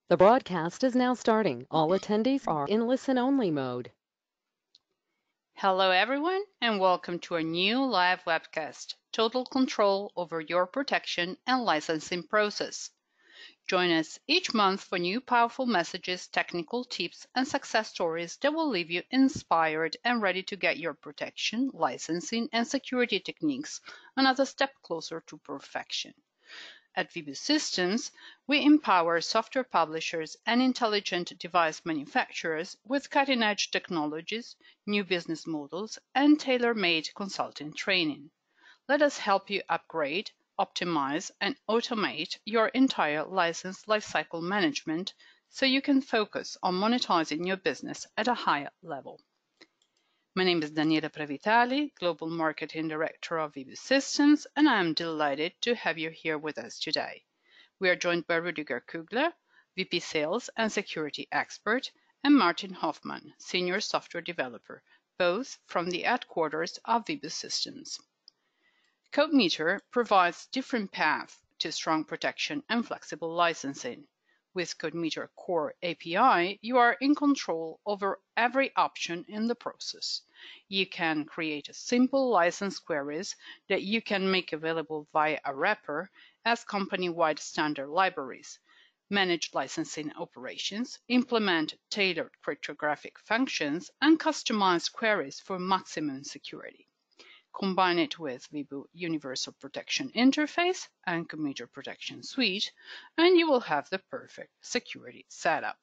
The broadcast is now starting. All attendees are in listen-only mode. Hello everyone and welcome to a new live webcast, Total Control over Your Protection and Licensing Process. Join us each month for new powerful messages, technical tips, and success stories that will leave you inspired and ready to get your protection, licensing, and security techniques another step closer to perfection. At Vibus Systems, we empower software publishers and intelligent device manufacturers with cutting-edge technologies, new business models, and tailor-made consulting training. Let us help you upgrade, optimize, and automate your entire license lifecycle management so you can focus on monetizing your business at a higher level. My name is Daniela Previtali, Global Marketing Director of Vibus Systems, and I am delighted to have you here with us today. We are joined by Rüdiger Kugler, VP Sales and Security Expert, and Martin Hoffmann, Senior Software Developer, both from the headquarters of Vibus Systems. CodeMeter provides different paths to strong protection and flexible licensing. With CodeMeter Core API, you are in control over every option in the process. You can create simple license queries that you can make available via a wrapper as company-wide standard libraries, manage licensing operations, implement tailored cryptographic functions, and customize queries for maximum security. Combine it with Vibu Universal Protection Interface and CodeMeter Protection Suite, and you will have the perfect security setup.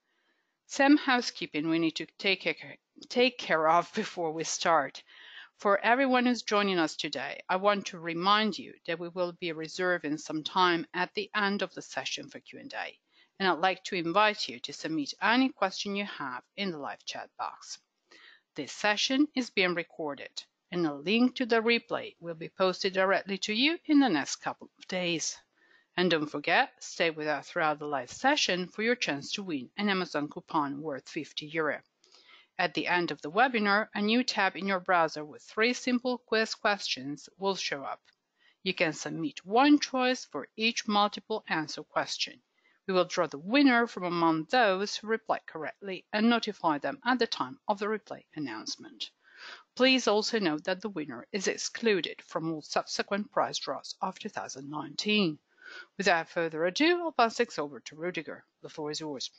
Some housekeeping we need to take care of before we start. For everyone who's joining us today, I want to remind you that we will be reserving some time at the end of the session for Q&A, and I'd like to invite you to submit any question you have in the live chat box. This session is being recorded, and a link to the replay will be posted directly to you in the next couple of days. And don't forget, stay with us throughout the live session for your chance to win an Amazon coupon worth €50. At the end of the webinar, a new tab in your browser with 3 simple quiz questions will show up. You can submit one choice for each multiple answer question. We will draw the winner from among those who reply correctly and notify them at the time of the replay announcement. Please also note that the winner is excluded from all subsequent prize draws of 2019. Without further ado, I'll pass things over to Rüdiger. The floor is yours.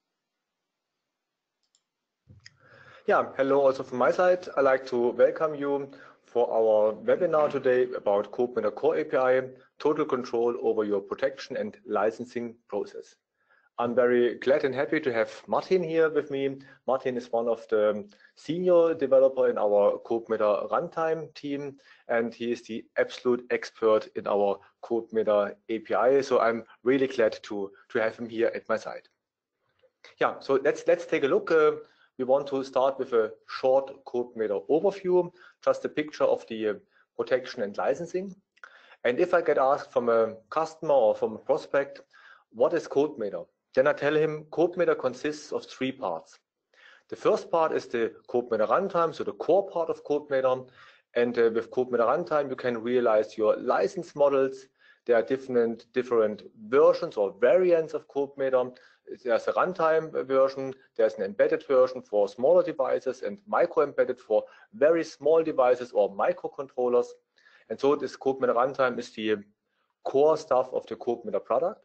Yeah, hello also from my side. I'd like to welcome you for our webinar today about CodeMeter Core API, total control over your protection and licensing process. I'm very glad and happy to have Martin here with me. Martin is one of the senior developer in our CodeMeter runtime team, and he is the absolute expert in our CodeMeter API. So I'm really glad to have him here at my side. Yeah, so let's take a look. We want to start with a short CodeMeter overview, just a picture of the protection and licensing. And if I get asked from a customer or from a prospect, what is CodeMeter? Then I tell him CodeMeter consists of 3 parts. The first part is the CodeMeter runtime, so the core part of CodeMeter. And with CodeMeter runtime, you can realize your license models. There are different versions or variants of CodeMeter. There's a runtime version, there's an embedded version for smaller devices, and micro-embedded for very small devices or microcontrollers. And so this CodeMeter runtime is the core stuff of the CodeMeter product.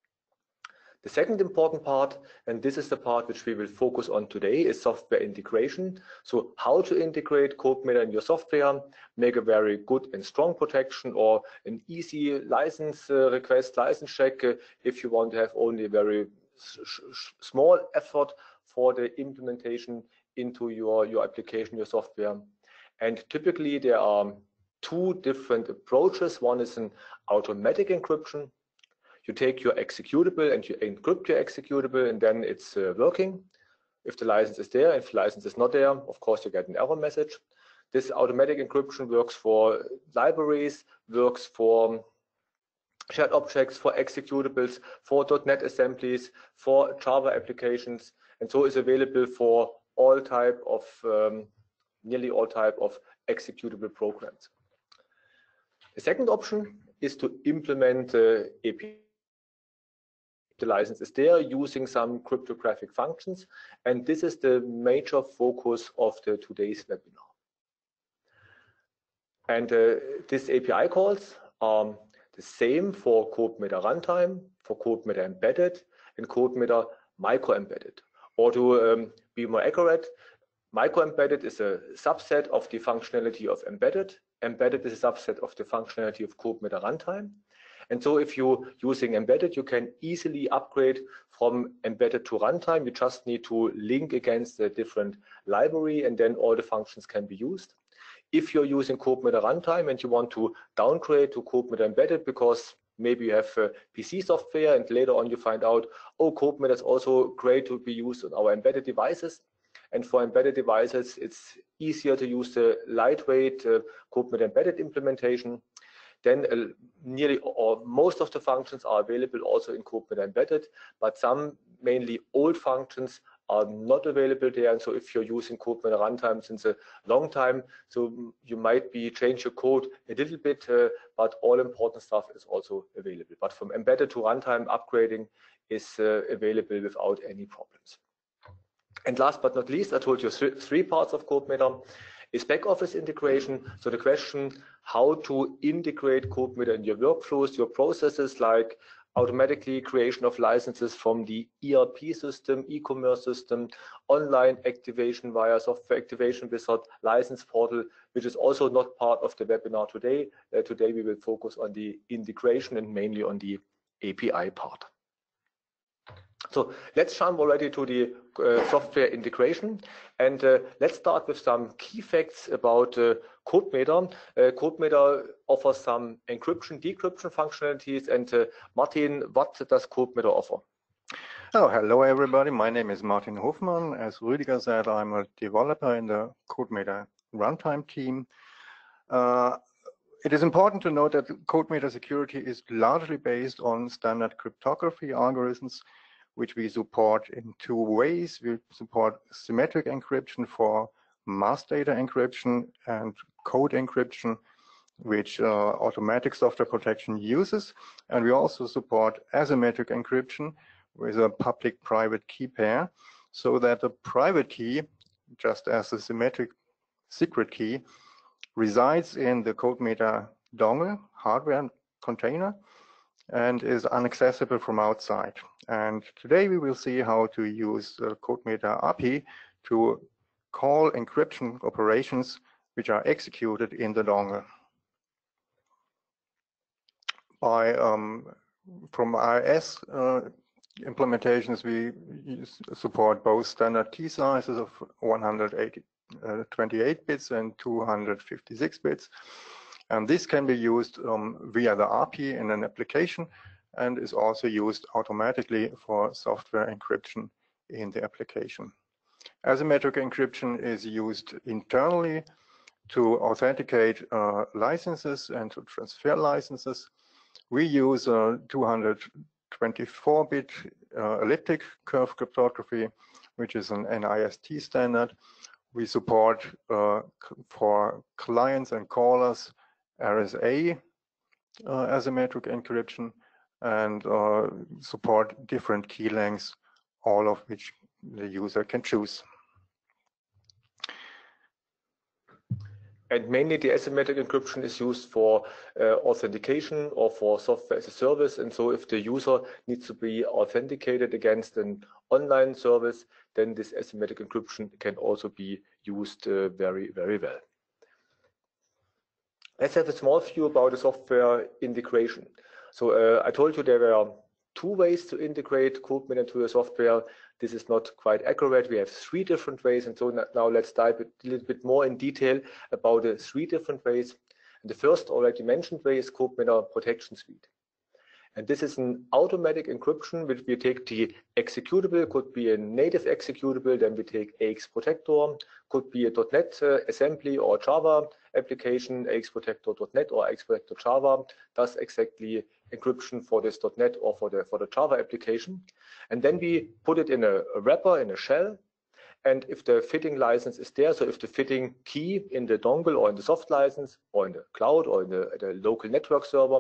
The second important part, and this is the part which we will focus on today, is software integration. So how to integrate CodeMeter in your software, make a very good and strong protection or an easy license request, license check if you want to have only a very small effort for the implementation into your application, your software. And typically there are 2 different approaches. One is an automatic encryption. You take your executable and you encrypt your executable, and then it's working. If the license is there, if the license is not there, of course you get an error message. This automatic encryption works for libraries, works for shared objects, for executables, for .NET assemblies, for Java applications, and so is available for all type of, nearly all type of executable programs. The second option is to implement API the license is there using some cryptographic functions. And this is the major focus of today's webinar. And these API calls are the same for CodeMeter Runtime, for CodeMeter Embedded, and CodeMeter Micro-Embedded. Or to be more accurate, Micro-Embedded is a subset of the functionality of Embedded. Embedded is a subset of the functionality of CodeMeter Runtime. And so if you're using Embedded, you can easily upgrade from Embedded to Runtime. You just need to link against a different library, and then all the functions can be used. If you're using CodeMeter Runtime and you want to downgrade to CodeMeter Embedded because maybe you have PC software and later on you find out, oh, CodeMeter is also great to be used on our embedded devices. And for embedded devices, it's easier to use the lightweight CodeMeter Embedded implementation. Then nearly or most of the functions are available also in CodeMeter Embedded, but some mainly old functions are not available there. And so if you're using CodeMeter Runtime since a long time, so you might be change your code a little bit, but all important stuff is also available. But from Embedded to Runtime, upgrading is available without any problems. And last but not least, I told you three parts of CodeMeter is back office integration. So the question how to integrate CodeMeter in your workflows, your processes, like automatically creation of licenses from the ERP system, e-commerce system, online activation via software activation wizard, license portal, which is also not part of the webinar today. Today we will focus on the integration and mainly on the API part. So let's jump already to the software integration, and let's start with some key facts about CodeMeter. CodeMeter offers some encryption, decryption functionalities, and Martin, what does CodeMeter offer? Oh, hello everybody. My name is Martin Hofmann. As Rüdiger said, I'm a developer in the CodeMeter runtime team. It is important to note that CodeMeter security is largely based on standard cryptography algorithms, which we support in two ways. We support symmetric encryption for mass data encryption and code encryption, which automatic software protection uses. And we also support asymmetric encryption with a public-private key pair, so that the private key, just as the symmetric secret key, resides in the CodeMeter dongle hardware container and is inaccessible from outside. And today we will see how to use the CodeMeter API to call encryption operations which are executed in the dongle. From IIS implementations, we support both standard key sizes of 128 bits and 256 bits. And this can be used via the API in an application and is also used automatically for software encryption in the application. Asymmetric encryption is used internally to authenticate licenses and to transfer licenses. We use 224-bit elliptic curve cryptography, which is an NIST standard. We support for clients and callers RSA asymmetric encryption, and support different key lengths, all of which the user can choose. And mainly the asymmetric encryption is used for authentication or for software as a service. And so if the user needs to be authenticated against an online service, then this asymmetric encryption can also be used very, very well. Let's have a small view about the software integration. So I told you there were two ways to integrate CodeMeter into your software. This is not quite accurate. We have three different ways. And so now let's dive a little bit more in detail about the three different ways. And the first already mentioned way is CodeMeter Protection Suite. And this is an automatic encryption, which we take the executable, could be a native executable, then we take AX Protector, could be a .NET assembly or Java application, AX Protector.NET or AX Protector Java does exactly encryption for this .NET or for the Java application. And then we put it in a wrapper, in a shell. And if the fitting license is there, so if the fitting key in the dongle or in the soft license or in the cloud or in the local network server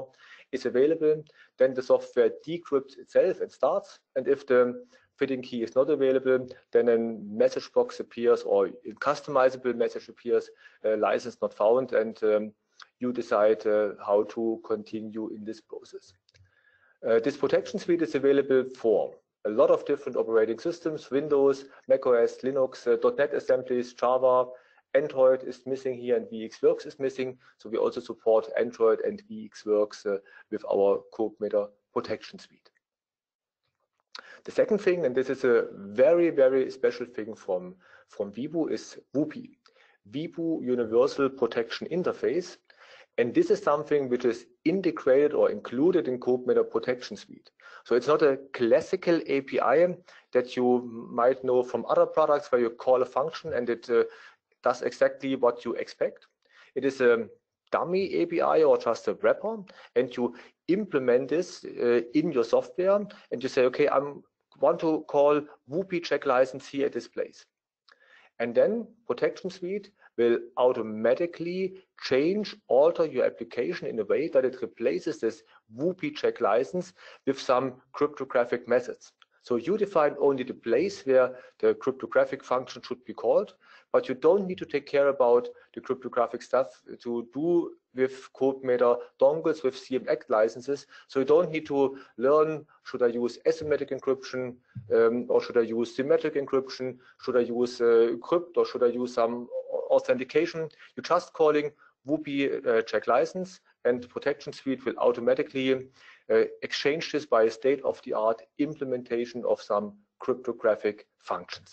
is available, then the software decrypts itself and starts. And if the fitting key is not available, then a message box appears or a customizable message appears, license not found, and you decide how to continue in this process. This protection suite is available for a lot of different operating systems: Windows, macOS, Linux, .NET assemblies, Java. Android is missing here and VxWorks is missing. So we also support Android and VxWorks with our CodeMeter protection suite. The second thing, and this is a very, very special thing from Wibu, is WUPI, Wibu Universal Protection Interface. And this is something which is integrated or included in CodeMeter Protection Suite. So it's not a classical API that you might know from other products where you call a function and it does exactly what you expect. It is a dummy API or just a wrapper, and you implement this in your software, and you say, okay, I want to call WUPI check license here at this place. And then Protection Suite will automatically alter your application in a way that it replaces this WUPI check license with some cryptographic methods. So you define only the place where the cryptographic function should be called, but you don't need to take care about the cryptographic stuff to do with CodeMeter dongles with CMEC licenses. So you don't need to learn, should I use asymmetric encryption or should I use symmetric encryption? Should I use crypt or should I use some authentication? You're just calling WUPI check license, and Protection Suite will automatically exchange this by a state-of-the-art implementation of some cryptographic functions.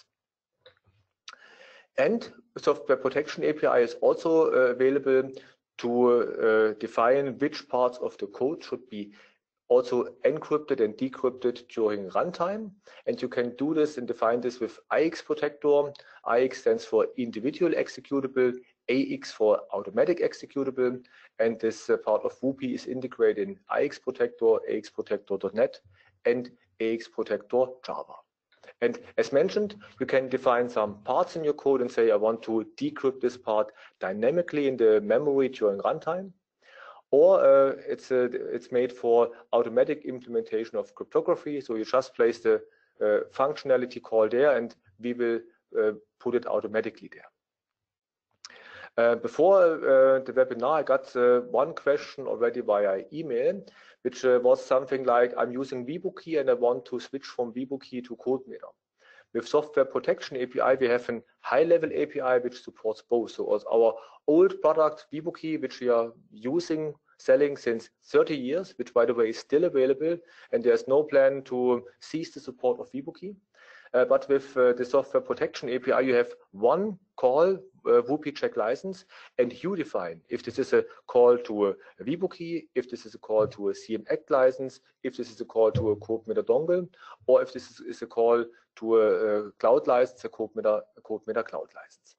And Software Protection API is also available to define which parts of the code should be also encrypted and decrypted during runtime. And you can do this and define this with IX Protector. IX stands for individual executable, AX for automatic executable, and this part of WUPI is integrated in IX Protector, AX Protector.NET, and AX Protector Java. And as mentioned, you can define some parts in your code and say, I want to decrypt this part dynamically in the memory during runtime. Or it's made for automatic implementation of cryptography. So you just place the functionality call there, and we will put it automatically there. Before the webinar, I got one question already via email, which was something like, I'm using WibuKey and I want to switch from WibuKey to CodeMeter. With Software Protection API, we have a high-level API which supports both. So our old product, WibuKey, which we are selling since 30 years, which by the way is still available, and there's no plan to cease the support of WibuKey. But with the Software Protection API, you have one call, WUPI check license, and you define if this is a call to a WibuKey, if this is a call to a CMEC license, if this is a call to a CodeMeter dongle, or if this is a call to a cloud license, a CodeMeter cloud license.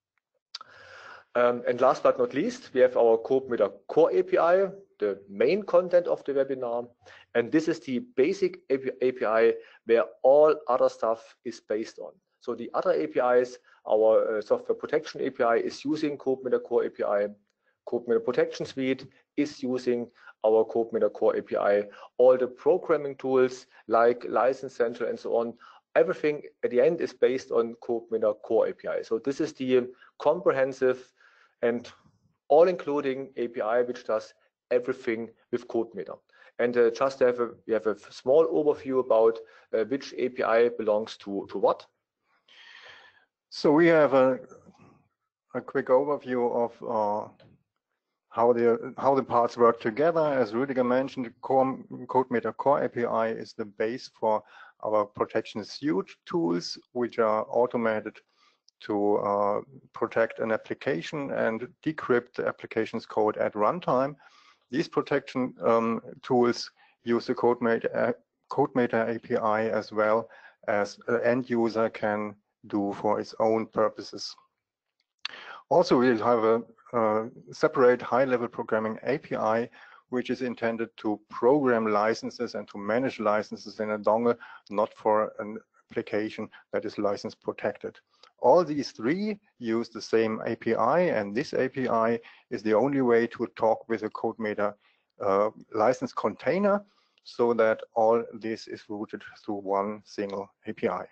And last but not least, we have our CodeMeter Core API, the main content of the webinar. And this is the basic API where all other stuff is based on. So the other APIs, our Software Protection API is using CodeMeter Core API. CodeMeter Protection Suite is using our CodeMeter Core API. All the programming tools like License Central and so on, everything at the end is based on CodeMeter Core API. So this is the comprehensive and all-including API which does everything with CodeMeter. And just we have a small overview about which API belongs to what. So we have a quick overview of how the parts work together. As Rüdiger mentioned, CodeMeter Core API is the base for our protection suite tools, which are automated to protect an application and decrypt the application's code at runtime. These protection tools use the CodeMeter API as well as the end user can do for its own purposes. Also, we have a separate high-level programming API, which is intended to program licenses and to manage licenses in a dongle, not for an application that is license protected. All these three use the same API, and this API is the only way to talk with a CodeMeter license container, so that all this is routed through one single API.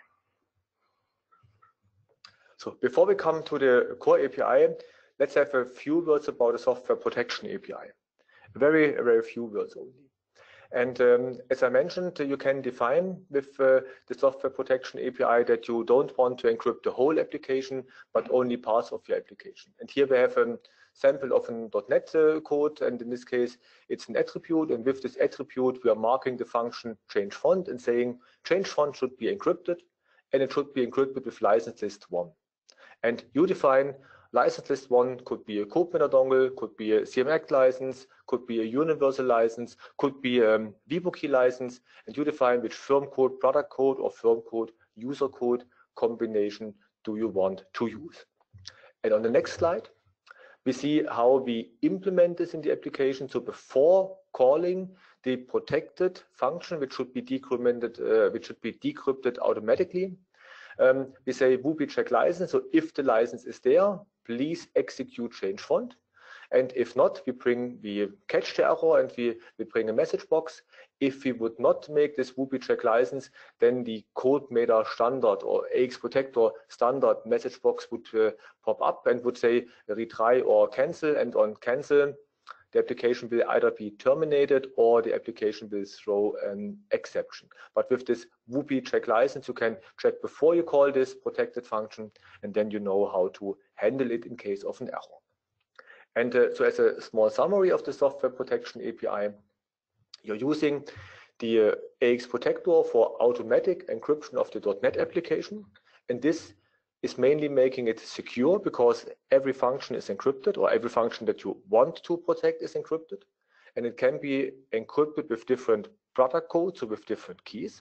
So before we come to the core API, let's have a few words about the software protection API. Very few words only. And as I mentioned, you can define with the software protection API that you don't want to encrypt the whole application, but only parts of your application. And here we have a sample of a .NET code, and in this case, it's an attribute. And with this attribute, we are marking the function change font and saying change font should be encrypted, and it should be encrypted with license list 1. And you define license list 1 could be a CodeMeter dongle, could be a CMAC license, could be a universal license, could be a VBOKey license, and you define which firm code, product code, or firm code, user code combination do you want to use. And on the next slide, we see how we implement this in the application. So before calling the protected function, which should be decremented, which should be decrypted automatically, we say whoopee check license. So if the license is there, please execute change font. And if not, we catch the error and we bring a message box. If we would not make this whoopee check license, then the CodeMeter standard or AX Protector standard message box would pop up and would say retry or cancel. And on cancel, the application will either be terminated or the application will throw an exception. But with this whoopee check license, you can check before you call this protected function, and then you know how to handle it in case of an error. And so as a small summary of the software protection API, you're using the AX Protector for automatic encryption of the .NET application. And this is mainly making it secure because every function is encrypted, or every function that you want to protect is encrypted. And it can be encrypted with different product codes, so with different keys.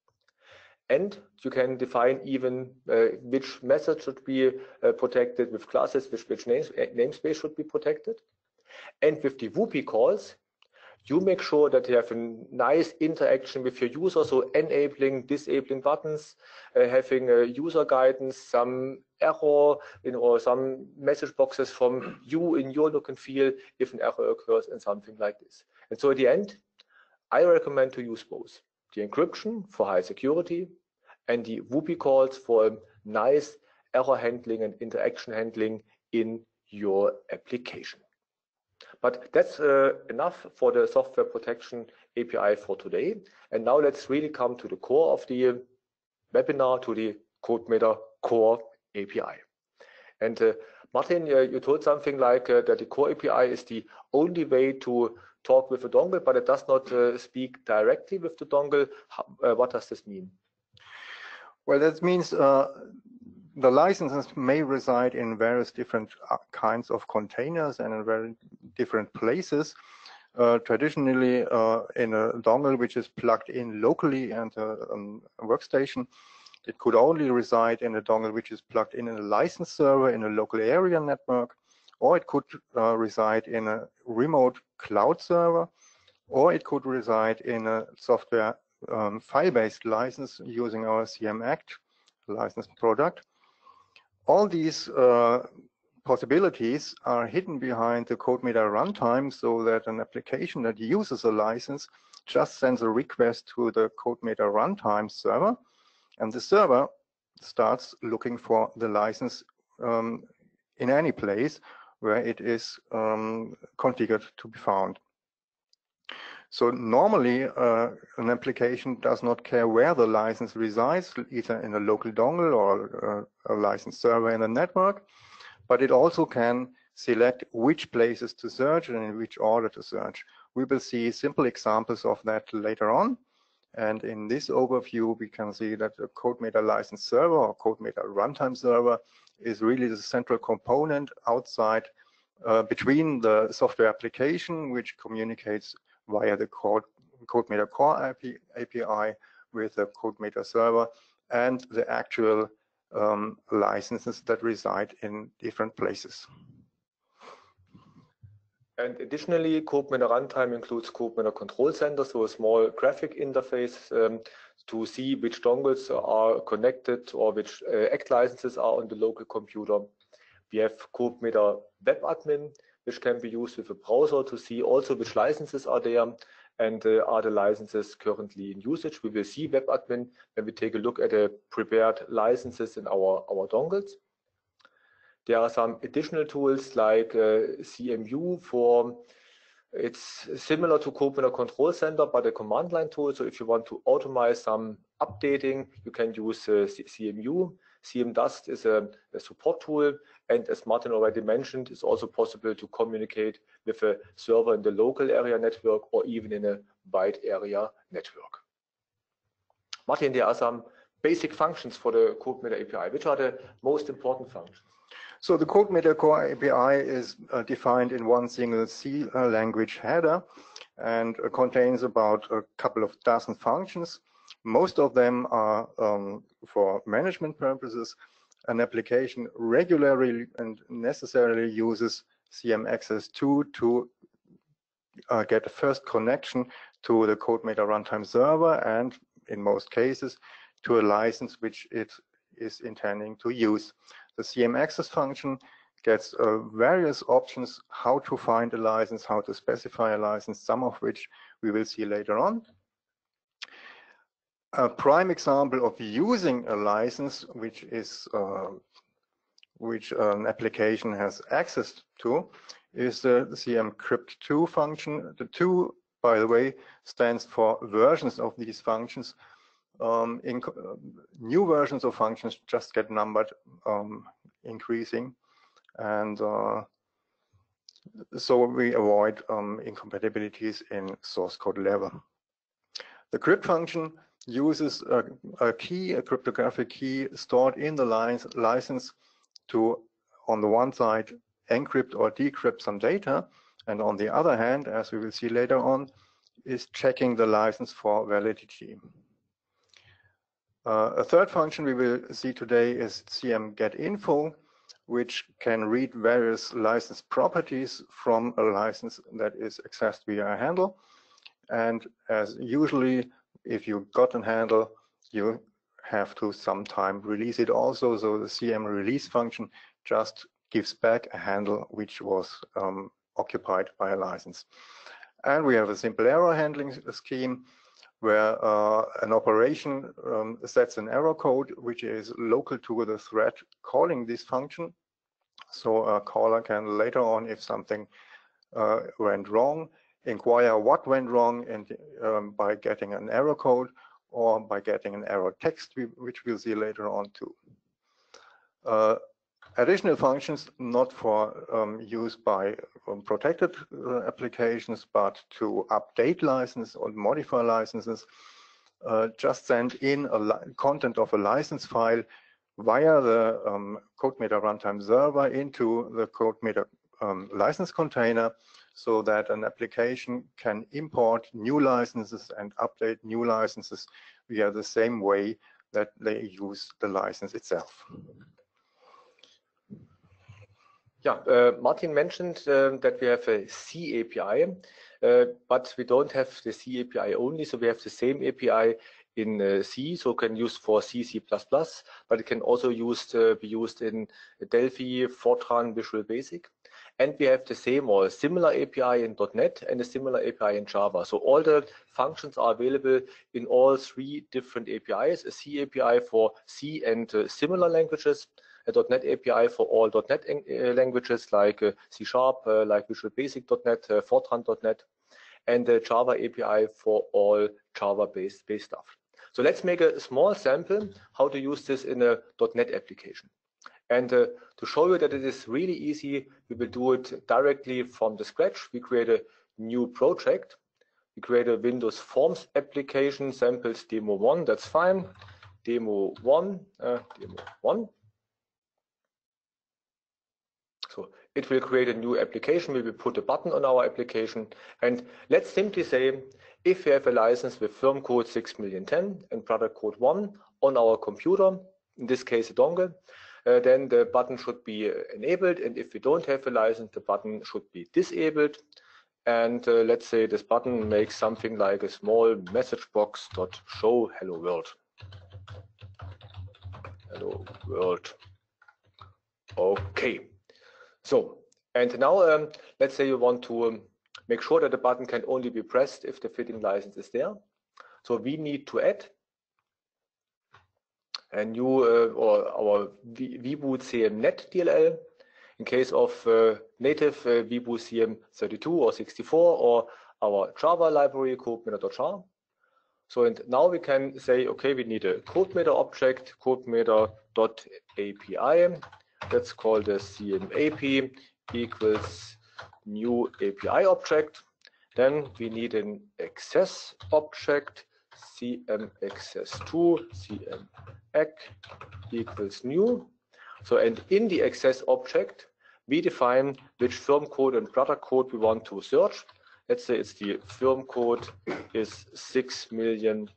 And you can define even which method should be protected with classes, which namespace should be protected. And with the whoopee calls, you make sure that you have a nice interaction with your user, so enabling, disabling buttons, having a user guidance, some error or some message boxes from you in your look and feel if an error occurs and something like this. And so at the end, I recommend to use both. The encryption for high security and the whoopee calls for a nice error handling and interaction handling in your application. But that's enough for the software protection API for today. And now let's really come to the core of the webinar, to the CodeMeter core API. And Martin, you told something like that the core API is the only way to talk with a dongle, but it does not speak directly with the dongle. What does this mean? Well, that means the licenses may reside in various different kinds of containers and in very different places. Traditionally, in a dongle which is plugged in locally and a workstation, it could only reside in a dongle which is plugged in a license server in a local area network, or it could reside in a remote cloud server, or it could reside in a software file-based license using our CMAC license product. All these possibilities are hidden behind the CodeMeter runtime, so that an application that uses a license just sends a request to the CodeMeter runtime server, and the server starts looking for the license in any place where it is configured to be found. So normally, an application does not care where the license resides, either in a local dongle or a license server in the network, but it also can select which places to search and in which order to search. We will see simple examples of that later on. And in this overview, we can see that the CodeMeter license server or CodeMeter runtime server is really the central component outside between the software application, which communicates via the CodeMeter core API with the CodeMeter server, and the actual licenses that reside in different places. And additionally, CodeMeter runtime includes CodeMeter control center, so a small graphic interface to see which dongles are connected or which ACT licenses are on the local computer. We have CodeMeter web admin, which can be used with a browser to see also which licenses are there and are the licenses currently in usage. We will see WebAdmin when we take a look at the prepared licenses in our dongles. There are some additional tools like CMU for, it's similar to CodeMiner Control Center, but a command line tool. So if you want to automate some updating, you can use CMU. CMDust is a support tool. And as Martin already mentioned, it's also possible to communicate with a server in the local area network or even in a wide area network. Martin, there are some basic functions for the CodeMiner API. Which are the most important functions? So the CodeMiner Core API is defined in one single C language header and contains about a couple of dozen functions. Most of them are for management purposes. An application regularly and necessarily uses CMAccess2 to get a first connection to the CodeMiner runtime server and, in most cases, to a license which it is intending to use. The CMAccess function gets various options how to find a license, how to specify a license, some of which we will see later on. A prime example of using a license which an application has access to is the CMCrypt2 function. The 2, by the way, stands for versions of these functions. New versions of functions just get numbered increasing, and so we avoid incompatibilities in source code level. The crypt function uses a cryptographic key stored in the license to, on the one side, encrypt or decrypt some data, and on the other hand, as we will see later on, is checking the license for validity. A third function we will see today is CMGetInfo, which can read various license properties from a license that is accessed via a handle. And as usually, if you got a handle, you have to sometime release it also. So the CM release function just gives back a handle which was occupied by a license. And we have a simple error handling scheme where an operation sets an error code which is local to the thread calling this function. So a caller can later on, if something went wrong, inquire what went wrong, and by getting an error code or by getting an error text, which we'll see later on too. Additional functions not for use by protected applications, but to update licenses or modify licenses, just send in content of a license file via the CodeMeter runtime server into the CodeMeter license container, so that an application can import new licenses and update new licenses via the same way that they use the license itself. Yeah, Martin mentioned that we have a C API, but we don't have the C API only. So we have the same API in C, so can use for C, C++, but it can also be used in Delphi, Fortran, Visual Basic. And we have the same or similar API in .NET and a similar API in Java. So all the functions are available in all three different APIs, a C API for C and similar languages, a .NET API for all .NET languages like C#, like Visual Basic.NET, Fortran.NET, and the Java API for all Java-based stuff. So let's make a small sample how to use this in a .NET application. And to show you that it is really easy, we will do it directly from the scratch. We create a new project. We create a Windows Forms application, samples demo 1, that's fine. Demo 1. So it will create a new application. We will put a button on our application. And let's simply say, if we have a license with firm code 6.000.10 and product code 1 on our computer, in this case a dongle, then the button should be enabled. And if we don't have a license, the button should be disabled. And let's say this button makes something like a small message box dot show hello world. Hello world. Okay. So, And now let's say you want to make sure that the button can only be pressed if the fitting license is there. So we need to add a new or our vboot CM-net DLL in case of native vboot CM32 or 64 or our Java library CodeMeter.jar. So and now we can say, okay, we need a CodeMeter object, CodeMeter.api. Let's call the CMAP equals new API object. Then we need an access object, CMAccess2, CMAC equals new. So and in the access object, we define which firm code and product code we want to search. Let's say it's the firm code is 6,000,010.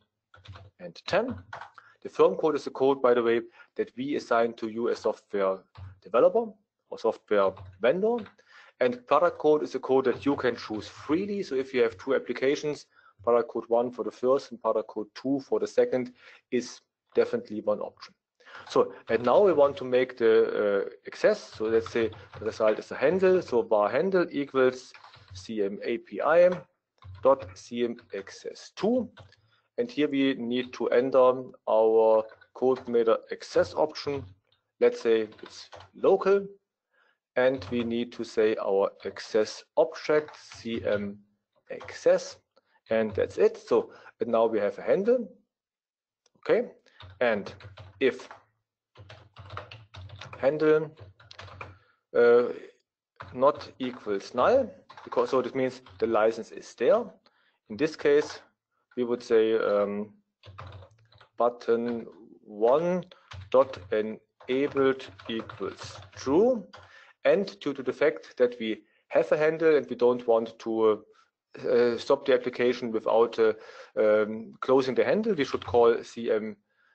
The firm code is the code, by the way, that we assign to you as software developer or software vendor. And product code is a code that you can choose freely. So if you have two applications, product code 1 for the first and product code 2 for the second is definitely one option. So, and now we want to make the access. So let's say the result is a handle. So var handle equals CMAPI.CMAccess2. And here we need to enter our CodeMeter access option. Let's say it's local. And we need to say our access object, CMAccess. And that's it. So and now we have a handle. Okay. And if handle not equals null, because so this means the license is there. In this case, we would say button 1.enabled equals true. And due to the fact that we have a handle and we don't want to stop the application without closing the handle, we should call CMAP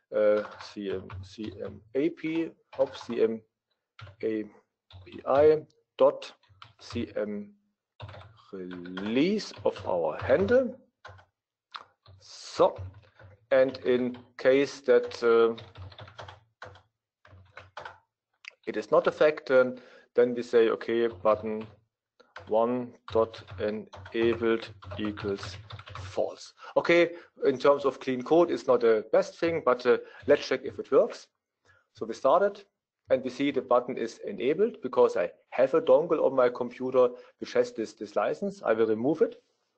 dot CM release of our handle. So, and in case that it is not a fact, then we say, okay, button 1.enabled equals false. Okay, in terms of clean code, it's not the best thing, but let's check if it works. So we started and we see the button is enabled because I have a dongle on my computer which has this license. I will remove it.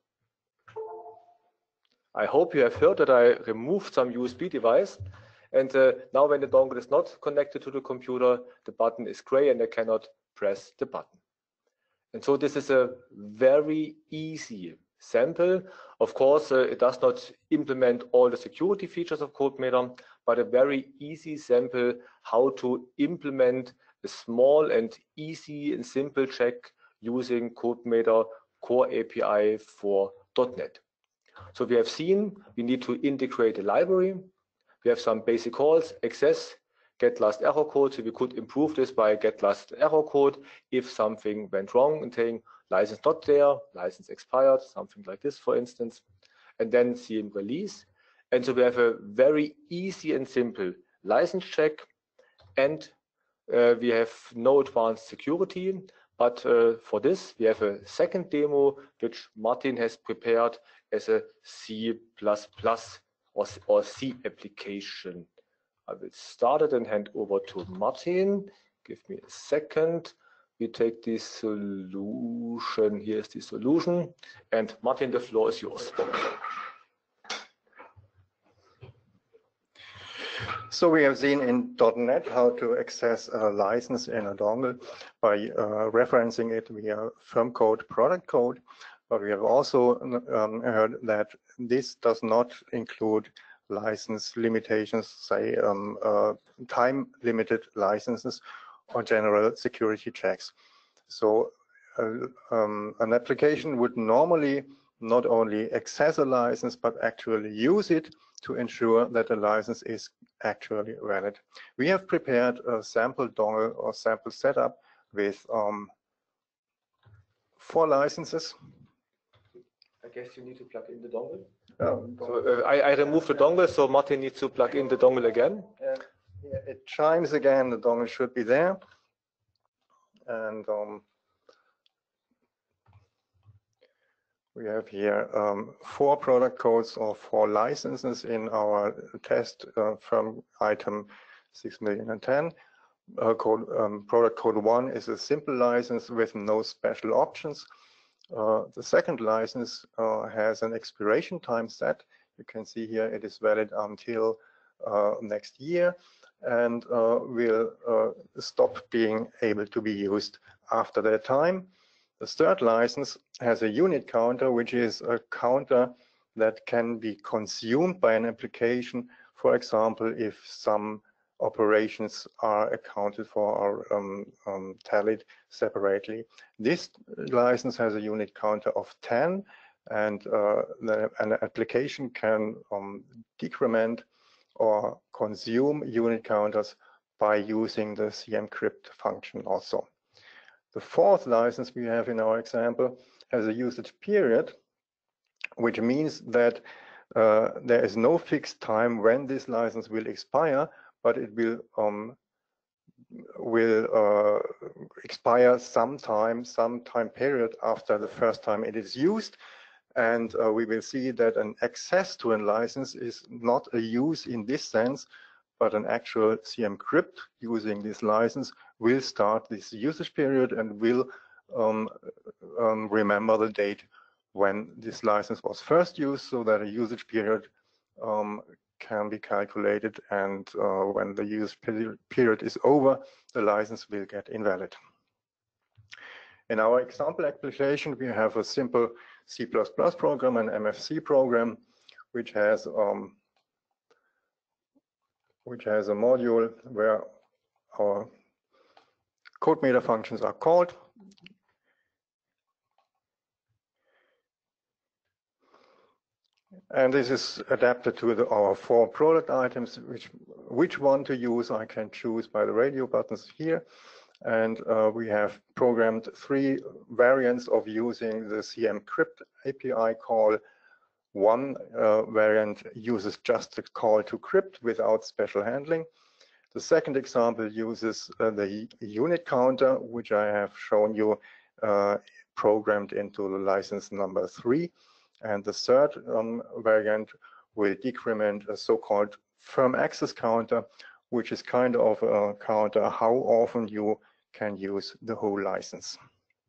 I hope you have heard that I removed some USB device. And now when the dongle is not connected to the computer, the button is gray and I cannot press the button. And so this is a very easy sample. Of course, it does not implement all the security features of CodeMeter, but a very easy sample how to implement a small and easy and simple check using CodeMeter Core API for .NET. So we have seen we need to integrate a library. We have some basic calls, access, get last error code. So we could improve this by get last error code if something went wrong and saying license not there, license expired, something like this, for instance, and then CM release. And so we have a very easy and simple license check, and we have no advanced security. But for this, we have a second demo which Martin has prepared as a C++ or C application. I will start it and hand over to Martin. Give me a second. We take this solution. Here's the solution. And Martin, the floor is yours. So we have seen in .NET how to access a license in a dongle by referencing it via firm code, product code. But we have also heard that this does not include license limitations, say time-limited licenses or general security checks. So an application would normally not only access a license, but actually use it to ensure that the license is actually valid. We have prepared a sample dongle or sample setup with 4 licenses. I guess you need to plug in the dongle. So I removed the dongle, so Martin needs to plug in the dongle again. It chimes again, the dongle should be there. And We have here 4 product codes or 4 licenses in our test from item 6,000,010. Product code 1 is a simple license with no special options. The second license has an expiration time set. You can see here it is valid until next year and will stop being able to be used after that time. The third license has a unit counter, which is a counter that can be consumed by an application. For example, if some operations are accounted for or tallied separately. This license has a unit counter of 10, and an application can decrement or consume unit counters by using the cmcrypt function also. The fourth license we have in our example has a usage period, which means that there is no fixed time when this license will expire, but it will expire some time period after the first time it is used. And we will see that an access to a license is not a use in this sense, but an actual cmcrypt using this license will start this usage period and will remember the date when this license was first used, so that a usage period can be calculated, and when the use period is over, the license will get invalid. In our example application, we have a simple C++ program, an MFC program, which has a module where our CodeMeter functions are called. And this is adapted to our 4 product items. Which one to use, I can choose by the radio buttons here. And we have programmed 3 variants of using the cmcrypt API call. One variant uses just the call to crypt without special handling. The second example uses the unit counter, which I have shown you programmed into the license number 3. And the third variant will decrement a so-called firm access counter, which is kind of a counter how often you can use the whole license.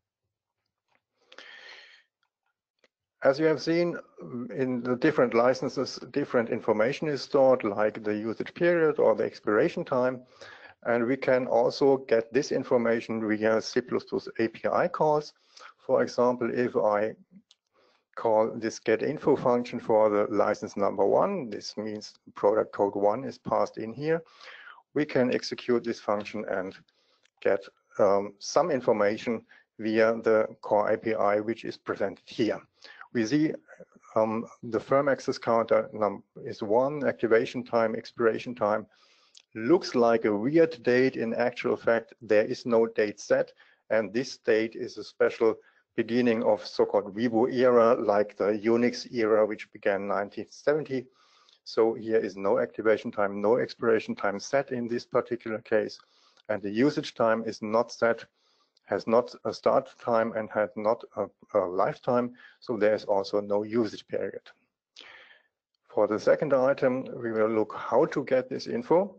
As you have seen, in the different licenses, different information is stored, like the usage period or the expiration time. And we can also get this information via C++ API calls. For example, if I call this getInfo function for the license number 1, this means product code 1 is passed in here, we can execute this function and get some information via the core API, which is presented here. We see the firm access counter is 1, activation time, expiration time. Looks like a weird date. In actual fact, there is no date set, and this date is a special beginning of so-called Vibo era, like the Unix era, which began 1970. So here is no activation time, no expiration time set in this particular case, and the usage time is not set, has not a start time and had not a lifetime, so there's also no usage period. For the second item, we will look how to get this info.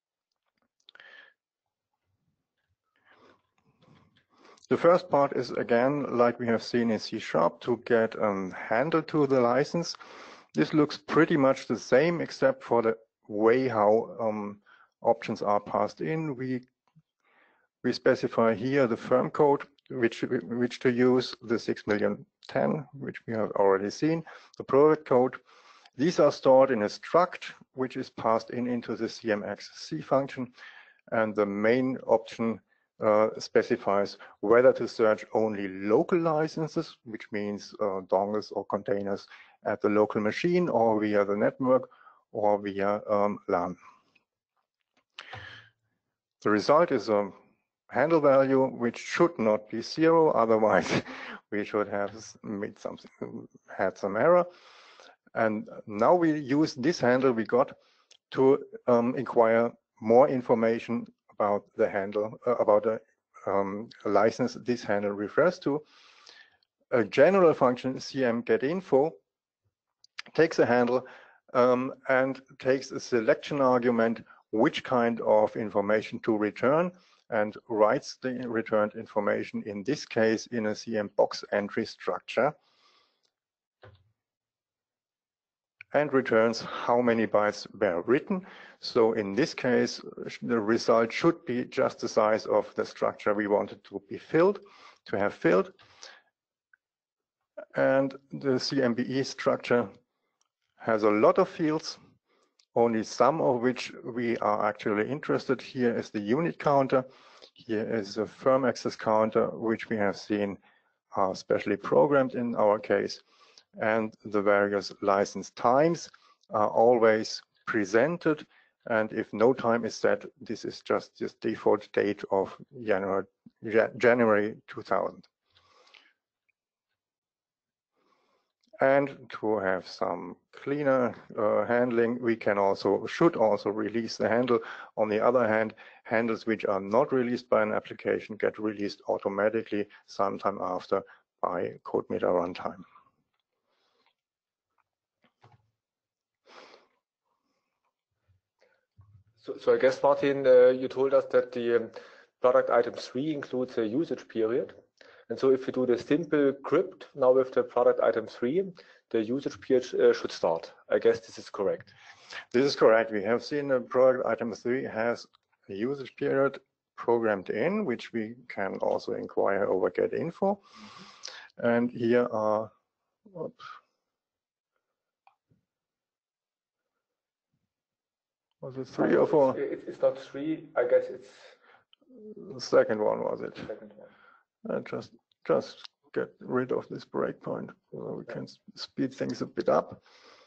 The first part is, again, like we have seen in C#, to get a handle to the license. This looks pretty much the same, except for the way how options are passed in. We specify here the firm code, which to use, the 6,000,010, which we have already seen, the product code. These are stored in a struct, which is passed into the cmxc function, and the main option specifies whether to search only local licenses, which means dongles or containers at the local machine, or via the network, or via LAN. The result is a handle value which should not be 0, otherwise we should have made something, had some error. And now we use this handle we got to inquire more information about the handle, about the license this handle refers to. a general function cm getInfo takes a handle and takes a selection argument which kind of information to return, and writes the returned information, in this case in a CM box entry structure, and returns how many bytes were written. So in this case, the result should be just the size of the structure we wanted to have filled. And the CMBE structure has a lot of fields, only some of which we are actually interested. Here is the unit counter. Here is a firm access counter, which we have seen are specially programmed in our case. And the various license times are always presented. And if no time is set, this is just this default date of January 2000. And to have some cleaner handling, we should also release the handle. On the other hand, handles which are not released by an application get released automatically sometime after by CodeMeter runtime. So I guess, Martin, you told us that the product item 3 includes a usage period. And so if you do the simple crypt now with the product item 3, the usage period should start. I guess this is correct. This is correct. We have seen the product item 3 has a usage period programmed in, which we can also inquire over getInfo. And here are, was it 3 or 4? It's not 3. I guess it's the second one, was it? The second one. Just get rid of this breakpoint so we can speed things a bit up.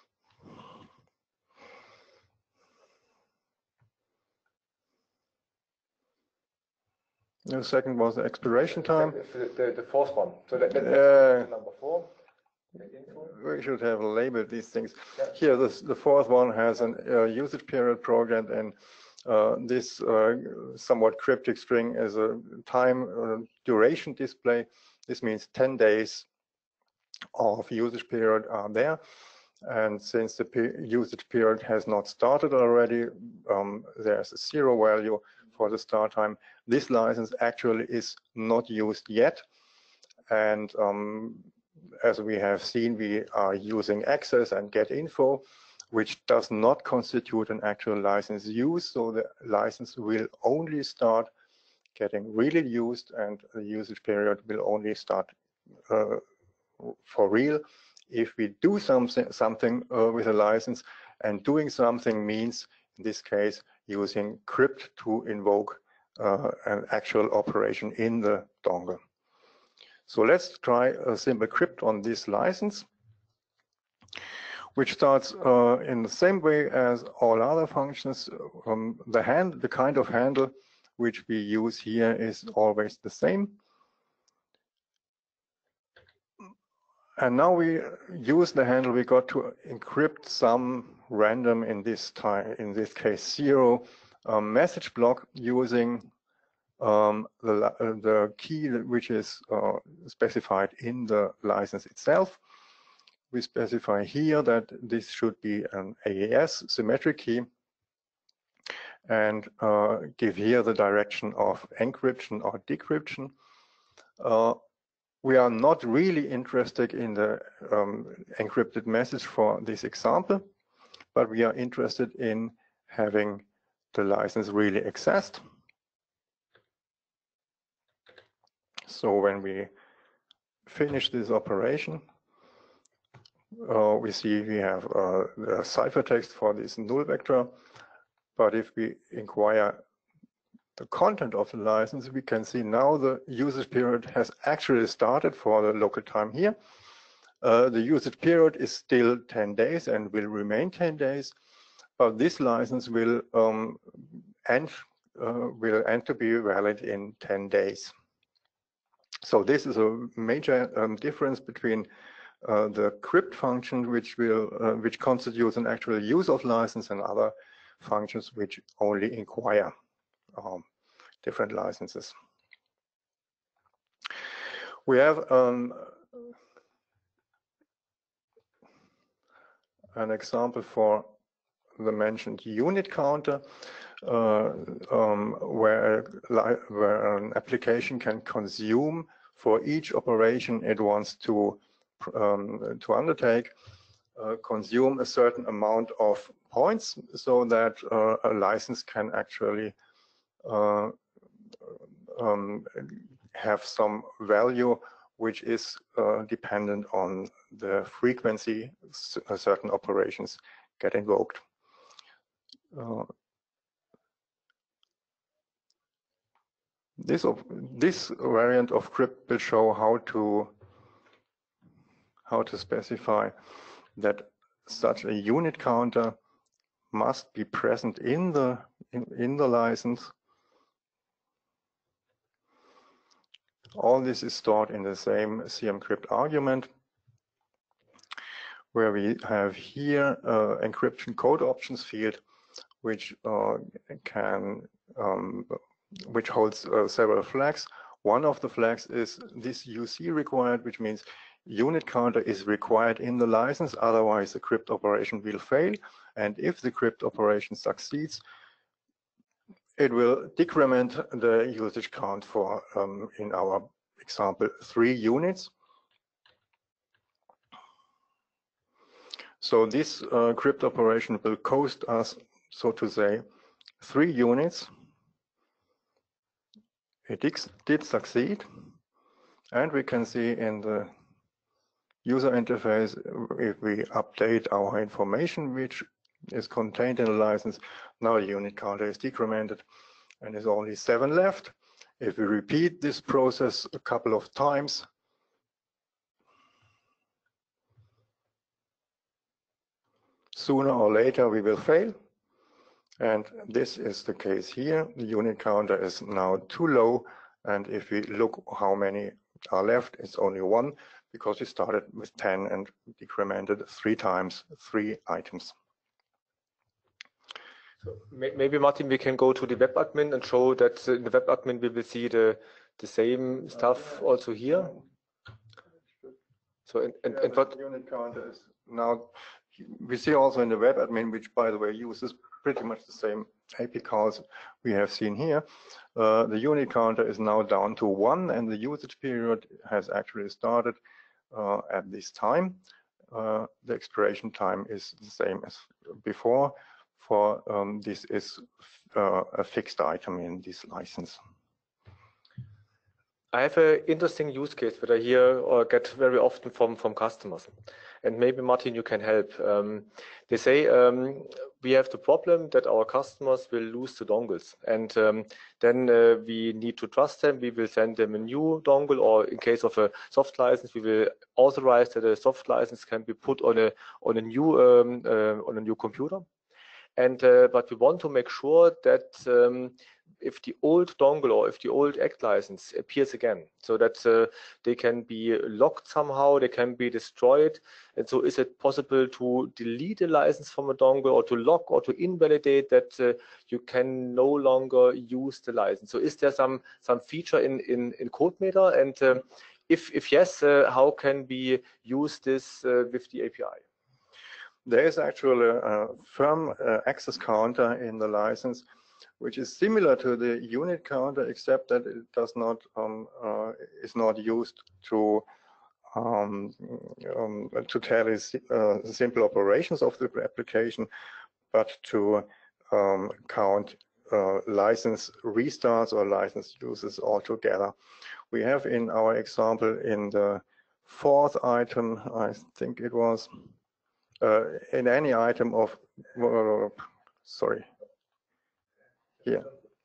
The second was the expiration time. The fourth one. So that's number 4. We should have labeled these things. Yeah. Here, the fourth one has a usage period programmed, and this somewhat cryptic string is a time duration display. This means 10 days of usage period are there. And since the usage period has not started already, there's a 0 value for the start time. This license actually is not used yet. And as we have seen, we are using access and getInfo, which does not constitute an actual license use. So the license will only start getting really used, and the usage period will only start for real if we do something with a license. And doing something means, in this case, using crypt to invoke an actual operation in the dongle. So let's try a simple crypt on this license, which starts in the same way as all other functions. The kind of handle which we use here is always the same. And now we use the handle we got to encrypt some random, in this case 0, message block using the key which is specified in the license itself. We specify here that this should be an AES symmetric key, and give here the direction of encryption or decryption. We are not really interested in the encrypted message for this example, but we are interested in having the license really accessed. So when we finish this operation, we see we have the ciphertext for this null vector. But if we inquire the content of the license, we can see now the usage period has actually started for the local time here. The usage period is still 10 days and will remain 10 days, but this license will end to be valid in 10 days. So this is a major difference between the crypt function, which constitutes an actual use of license, and other functions which only inquire different licenses. We have an example for the mentioned unit counter, where an application can consume for each operation it wants to undertake, consume a certain amount of points so that a license can actually have some value which is dependent on the frequency certain operations get invoked. This variant of crypt will show how to specify that such a unit counter must be present in the license. All this is stored in the same cmcrypt argument, where we have here encryption code options field, which which holds several flags. One of the flags is this UC required, which means unit counter is required in the license, otherwise the crypt operation will fail. And if the crypt operation succeeds, it will decrement the usage count for, in our example, 3 units. So this crypt operation will cost us, so to say, 3 units. It did succeed, and we can see in the user interface, if we update our information which is contained in the license, now the unit counter is decremented and there's only 7 left. If we repeat this process a couple of times, sooner or later we will fail. And this is the case here. The unit counter is now too low. And if we look how many are left, it's only 1, because we started with 10 and decremented 3 times 3 items. So maybe, Martin, we can go to the web admin and show that in the web admin we will see the same stuff also here. So and what unit counter is now, we see also in the web admin, which by the way uses pretty much the same AP calls we have seen here. The unit counter is now down to 1, and the usage period has actually started at this time. The expiration time is the same as before. For this is a fixed item in this license. I have an interesting use case that I hear or get very often from customers, and maybe Martin, you can help. They say we have the problem that our customers will lose the dongles, and then we need to trust them. We will send them a new dongle, or in case of a soft license, we will authorize that a soft license can be put on a new computer. And but we want to make sure that if the old dongle or if the old ACT license appears again, so that they can be locked somehow, they can be destroyed. And so is it possible to delete a license from a dongle, or to lock or to invalidate that you can no longer use the license? So is there some feature in CodeMeter? And if yes, how can we use this with the API? There is actually a firm access counter in the license, which is similar to the unit counter, except that it does not is not used to tell simple operations of the application, but to count license restarts or license uses altogether. We have in our example in the 4th item, I think it was, in any item of, sorry, here.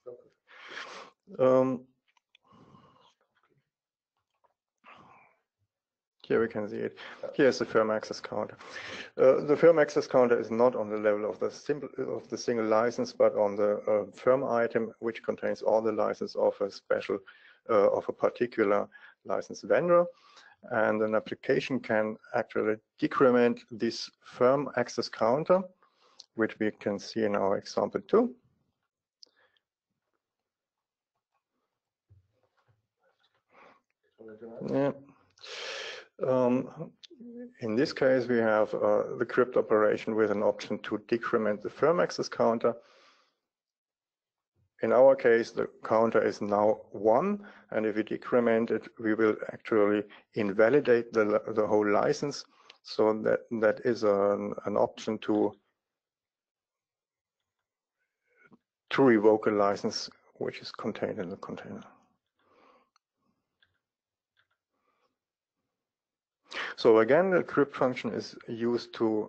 Here we can see it. Here's the firm access counter. The firm access counter is not on the level of the single license, but on the firm item, which contains all the license of a special, of a particular license vendor. And an application can actually decrement this firm access counter, which we can see in our example too. Yeah. In this case, we have the crypt operation with an option to decrement the firm access counter. In our case, the counter is now 1, and if we decrement it, we will actually invalidate the whole license. So that is an option to revoke a license which is contained in the container. So again, the crypt function is used to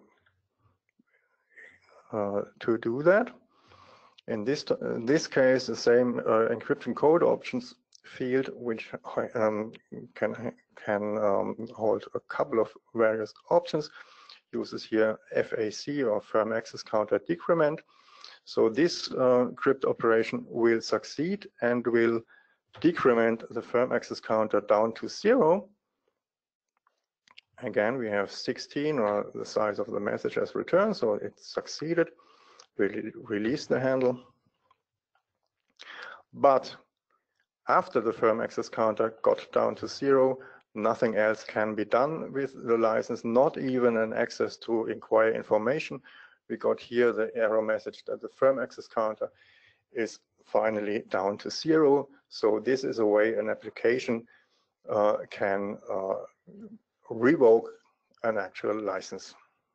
do that. In this case, the same encryption code options field, which can hold a couple of various options, uses here FAC or firm access counter decrement. So this crypt operation will succeed and will decrement the firm access counter down to 0. Again, we have 16, or the size of the message as returned, so it succeeded. We release the handle. But after the firm access counter got down to 0, nothing else can be done with the license, not even an access to inquire information. We got here the error message that the firm access counter is finally down to 0. So this is a way an application can revoke an actual license.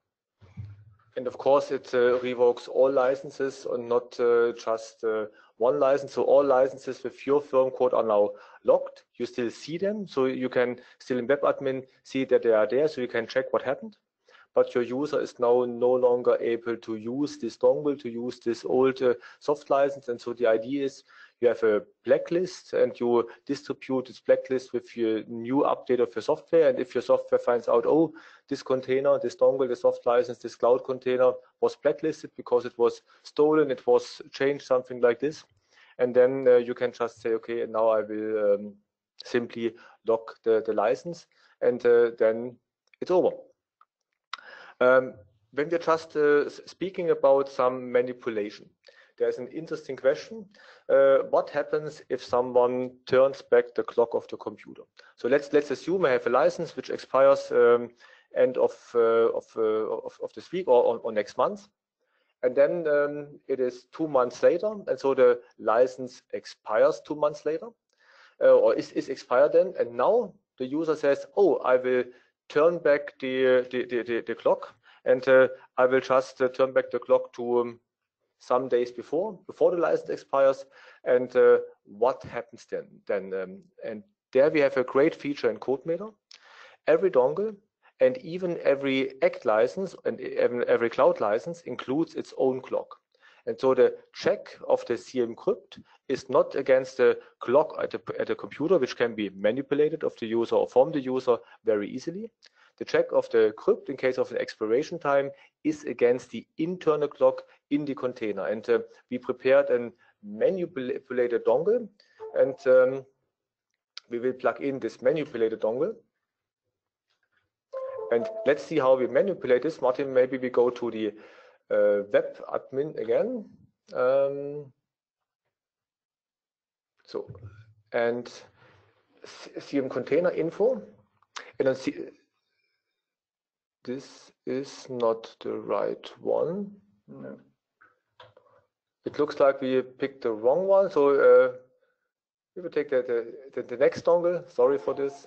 And of course, it revokes all licenses and not just one license. So all licenses with your firm code are now locked. You still see them. So you can still in WebAdmin see that they are there. So you can check what happened. But your user is now no longer able to use this dongle, to use this old soft license. And so the idea is you have a blacklist and you distribute this blacklist with your new update of your software. And if your software finds out, oh, this container, this dongle, the soft license, this cloud container was blacklisted because it was stolen, it was changed, something like this. And then you can just say, okay, now I will simply lock the license, and then it's over. When we're just speaking about some manipulation, there's an interesting question. What happens if someone turns back the clock of the computer? So let's assume I have a license which expires end of this week or next month. And then it is 2 months later. And so the license expires 2 months later, or is expired then. And now the user says, oh, I will turn back the clock, and I will just turn back the clock to some days before the license expires. And what happens then? And there we have a great feature in CodeMeter. Every dongle and even every ACT license and every cloud license includes its own clock. And so the check of the CM-Crypt is not against the clock at the computer, which can be manipulated of the user or from the user very easily. The check of the crypt in case of an expiration time is against the internal clock in the container. And we prepared a manipulated dongle, and we will plug in this manipulated dongle. And let's see how we manipulate this. Martin, maybe we go to the WebAdmin again. So, and CM container info. And then see, this is not the right one. No. It looks like we picked the wrong one. So we will take the next dongle. Sorry for this.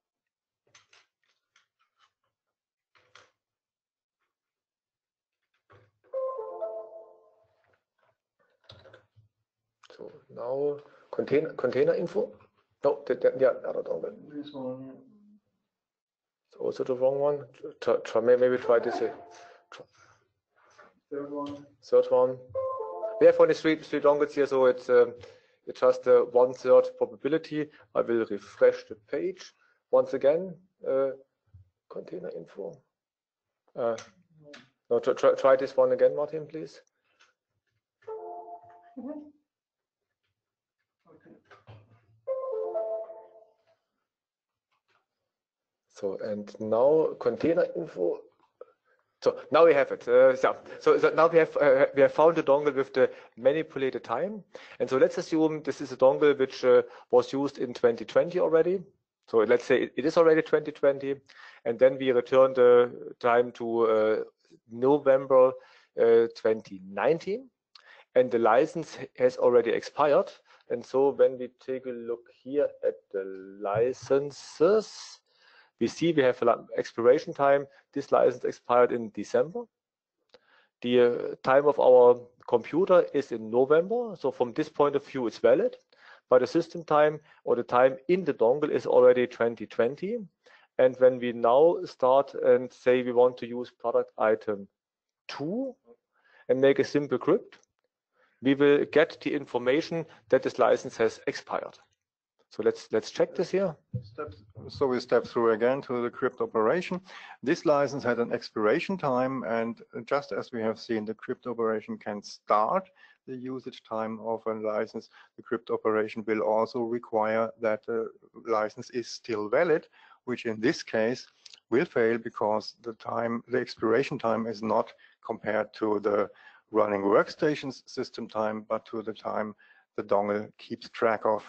So now container info. No, yeah, other dongle. This one. It's also the wrong one. Maybe try this. Third one. We have only three dongles here, so it's just a 1/3 probability. I will refresh the page once again. Container info. No, try this one again, Martin, please. Mm-hmm. So, and now container info. So now we have it. So now we have found the dongle with the manipulated time. And so let's assume this is a dongle which was used in 2020 already. So let's say it is already 2020, and then we return the time to November 2019, and the license has already expired. And so when we take a look here at the licenses, we see we have an expiration time. This license expired in December. The time of our computer is in November. So from this point of view, it's valid. But the system time or the time in the dongle is already 2020. And when we now start and say we want to use product item 2 and make a simple crypt, we will get the information that this license has expired. So let's check this here. So we step through again to the crypt operation. This license had an expiration time, and just as we have seen, the crypt operation can start the usage time of a license. The crypt operation will also require that the license is still valid, which in this case will fail because the expiration time is not compared to the running workstation's system time, but to the time the dongle keeps track of.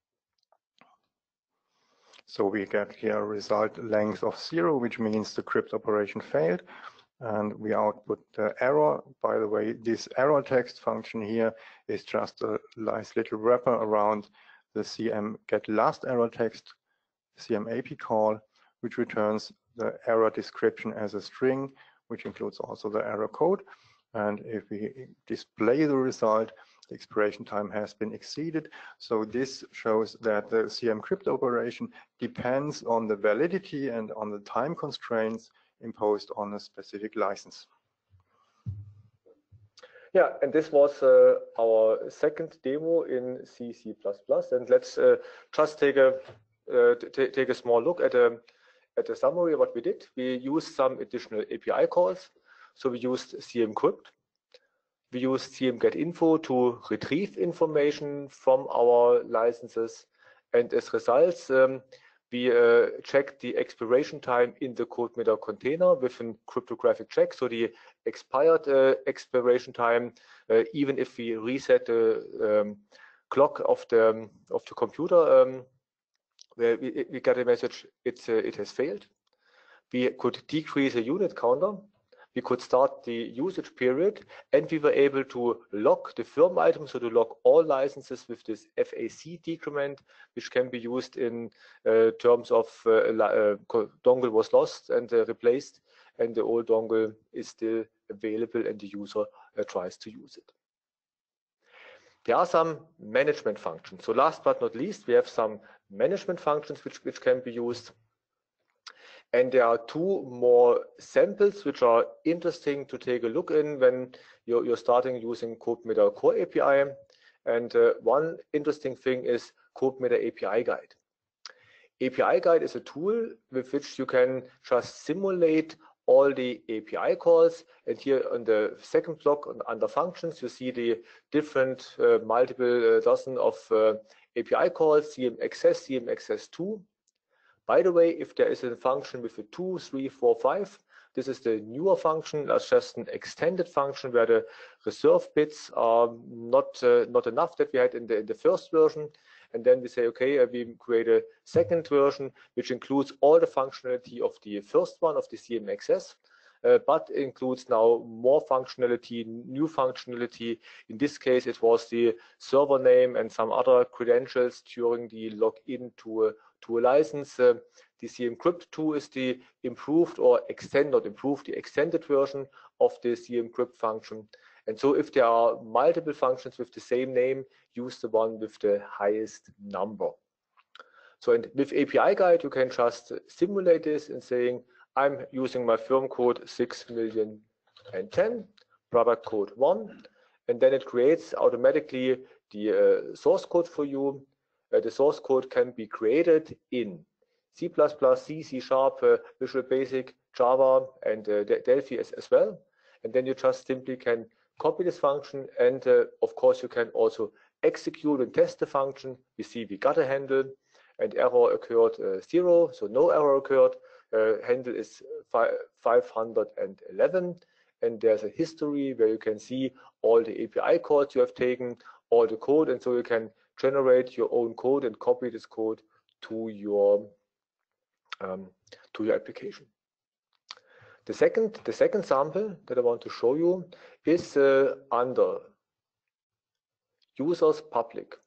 So we get here a result length of 0, which means the crypt operation failed, and we output the error. By the way, this error text function here is just a nice little wrapper around the CM get last error text CMAP call, which returns the error description as a string, which includes also the error code. And if we display the result, the expiration time has been exceeded. So this shows that the CM crypt operation depends on the validity and on the time constraints imposed on a specific license. Yeah, and this was our second demo in C++. And let's just take a small look at a summary of what we did. We used some additional API calls. So we used CM crypt. We used CM-get-info to retrieve information from our licenses. And as results, we checked the expiration time in the CodeMeter container with a cryptographic check. So the expired expiration time, even if we reset the clock of the computer, where we got a message it has failed. We could decrease a unit counter. We could start the usage period, and we were able to lock the firm items, so to lock all licenses with this FAC decrement, which can be used in terms of dongle was lost and replaced, and the old dongle is still available and the user tries to use it. There are some management functions. So last but not least, we have some management functions which can be used. And there are two more samples which are interesting to take a look in when you're starting using CodeMeter Core API. And one interesting thing is CodeMeter API Guide. API Guide is a tool with which you can just simulate all the API calls. And here on the second block under functions, you see the different multiple dozen of API calls, CM access, CM access 2. By the way, if there is a function with a 2, 3, 4, 5, this is the newer function. That's just an extended function where the reserve bits are not enough that we had in the first version. And then we say, okay, we create a second version, which includes all the functionality of the first one, of the CM access, but includes now more functionality, new functionality. In this case, it was the server name and some other credentials during the login to a license. The CM crypt 2 is the improved or the extended version of the CM crypt function. And so if there are multiple functions with the same name, use the one with the highest number. So with API Guide, you can just simulate this and saying, I'm using my firm code 6,000,010, product code 1, and then it creates automatically the source code for you. The source code can be created in C++, C, C#, Visual Basic, Java, and Delphi as well. And then you just simply can copy this function, and of course you can also execute and test the function. We see we got a handle, and error occurred 0, so no error occurred. Handle is 511, and there's a history where you can see all the API calls you have taken, all the code, and so you can generate your own code and copy this code to your to your application. The second sample that I want to show you is under users public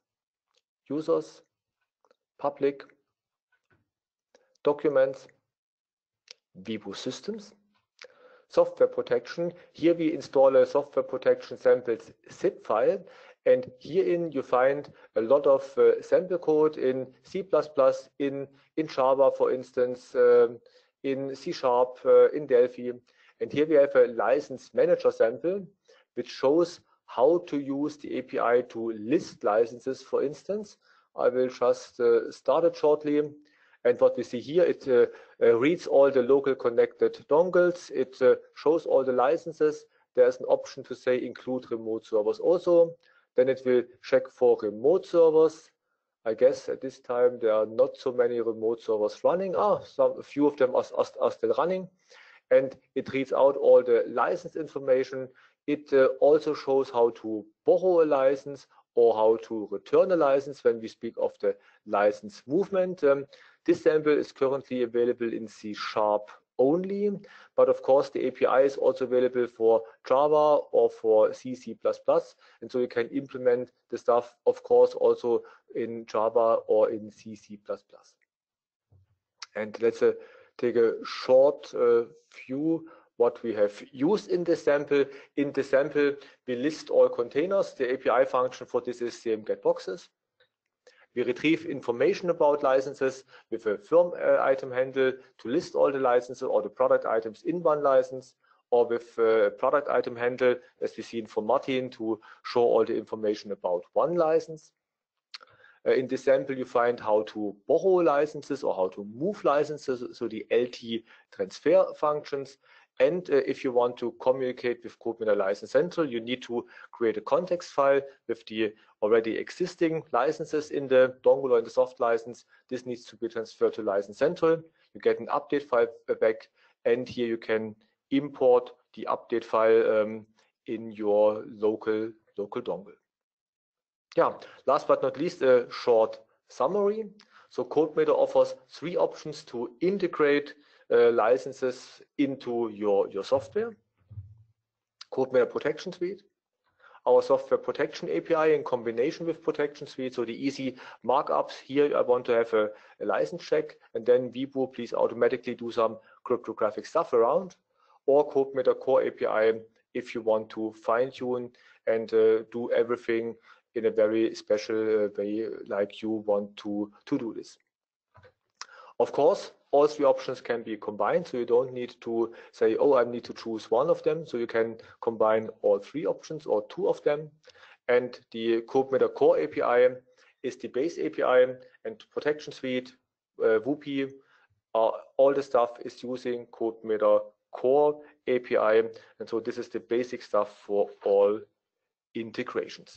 documents, Wibu systems, software protection. Here we install a software protection samples zip file, and herein you find a lot of sample code in C++, in Java, for instance, in C#, in Delphi. And here we have a license manager sample, which shows how to use the API to list licenses, for instance. I will just start it shortly. And what we see here, it reads all the local connected dongles. It shows all the licenses. There's an option to say include remote servers also. Then it will check for remote servers. I guess at this time there are not so many remote servers running. A few of them are still running. And it reads out all the license information. It also shows how to borrow a license or how to return a license when we speak of the license movement. This sample is currently available in C# only, but of course the API is also available for Java or for C++, and so you can implement the stuff, of course, also in Java or in C++. And let's take a short view what we have used in the sample. In the sample, we list all containers. The API function for this is cmgetBoxes. We retrieve information about licenses with a firm item handle to list all the licenses or the product items in one license, or with a product item handle, as we've seen from Martin, to show all the information about one license. In this sample, you find how to borrow licenses or how to move licenses, so the LT transfer functions. And if you want to communicate with CodeMeter License Central, you need to create a context file with the already existing licenses in the dongle or in the soft license. This needs to be transferred to License Central. You get an update file back, and here you can import the update file in your local dongle. Yeah, last but not least, a short summary. So CodeMeter offers 3 options to integrate licenses into your software. CodeMeter Protection Suite, our software protection API in combination with Protection Suite, so the easy markups. Here I want to have a license check, and then Wibu, please automatically do some cryptographic stuff around, or CodeMeter Core API if you want to fine-tune and do everything in a very special way, like you want to do this. Of course, all 3 options can be combined, so you don't need to say, oh, I need to choose one of them. So you can combine all 3 options or 2 of them. And the CodeMeter Core API is the base API, and Protection Suite, WUPI, all the stuff is using CodeMeter Core API. And so this is the basic stuff for all integrations.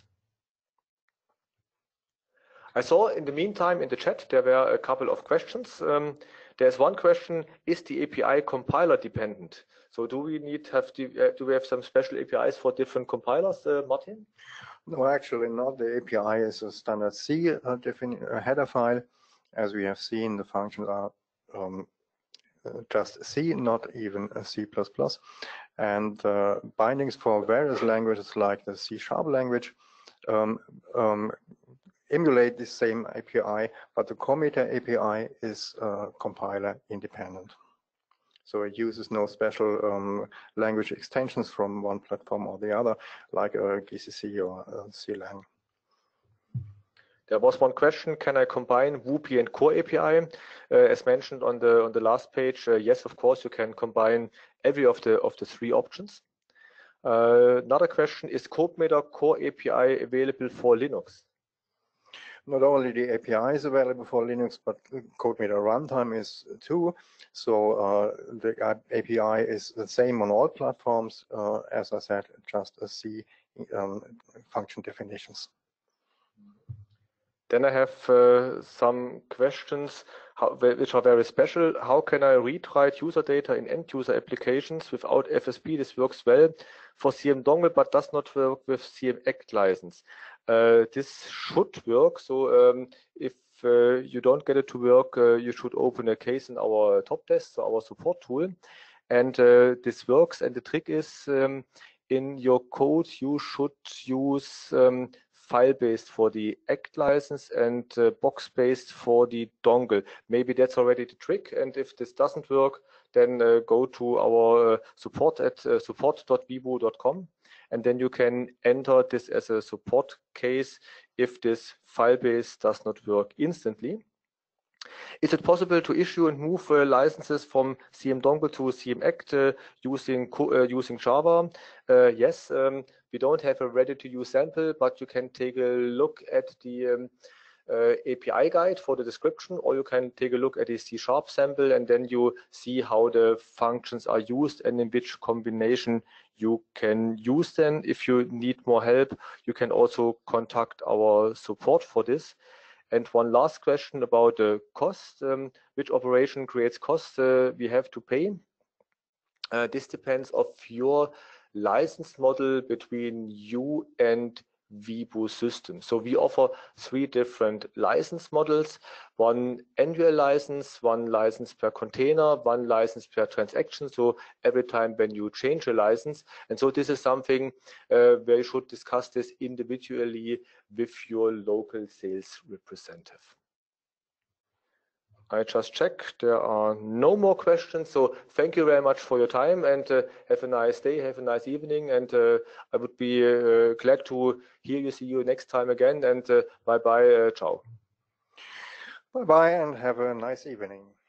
I saw in the meantime in the chat there were a couple of questions. There's one question: is the API compiler dependent? So do we have some special APIs for different compilers, Martin? No, actually not. The API is a standard C header file. As we have seen, the functions are just C, not even a C++. And bindings for various languages like the C# language emulate the same API, but the CodeMeter API is compiler independent. So it uses no special language extensions from one platform or the other, like GCC or CLang. There was one question: can I combine WUPI and Core API? As mentioned on the last page, yes, of course, you can combine every of the 3 options. Another question: is CodeMeter Core API available for Linux? Not only the API is available for Linux, but CodeMeter runtime is too. So the API is the same on all platforms. As I said, just a C function definitions. Then I have some questions which are very special. How can I read-write user data in end-user applications without FSP? This works well for CM dongle, but does not work with CM ACT license. This should work. So if you don't get it to work, you should open a case in our top desk, so our support tool. And this works. And the trick is in your code, you should use file-based for the ACT license and box-based for the dongle. Maybe that's already the trick. And if this doesn't work, then go to our support at support.vibo.com. And then you can enter this as a support case if this file-based does not work instantly. Is it possible to issue and move licenses from CM Dongle to CM ACT using Java? Yes, we don't have a ready-to-use sample, but you can take a look at the API guide for the description, or you can take a look at a C# sample, and then you see how the functions are used and in which combination you can use them. If you need more help, you can also contact our support for this. And one last question about the cost. Which operation creates cost we have to pay? This depends of your license model between you and Vibo system. So we offer 3 different license models: one annual license, one license per container, one license per transaction. So every time when you change a license. And so this is something where you should discuss this individually with your local sales representative. I just checked, there are no more questions. So thank you very much for your time, and have a nice day, have a nice evening. And I would be glad to see you next time again. And bye-bye, ciao. Bye-bye and have a nice evening.